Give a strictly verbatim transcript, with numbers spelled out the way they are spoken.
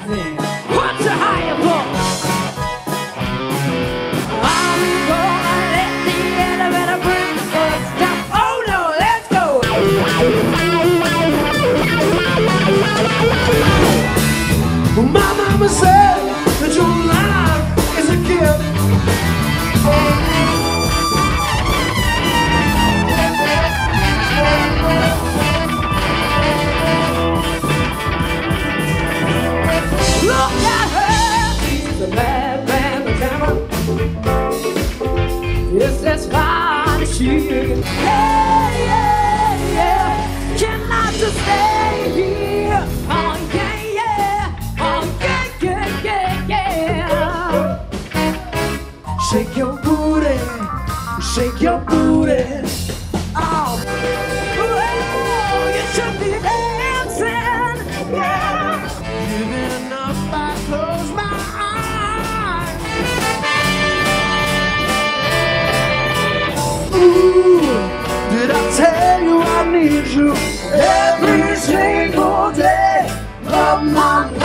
What's a higher for? I'm gonna let the elevator bring us down. Oh no, let's go. My mama said that your life is a gift. Look at her, she's a bad man pajama. Yes, that's fine, she can. Yeah, yeah, yeah. Can I just stay here? Oh yeah, yeah. Oh yeah, yeah, yeah, yeah. Shake your booty, shake your booty. Oh, oh, you should be dancing, yeah. Giving enough, I close my eyes. Ooh, did I tell you I need you every single day of my life?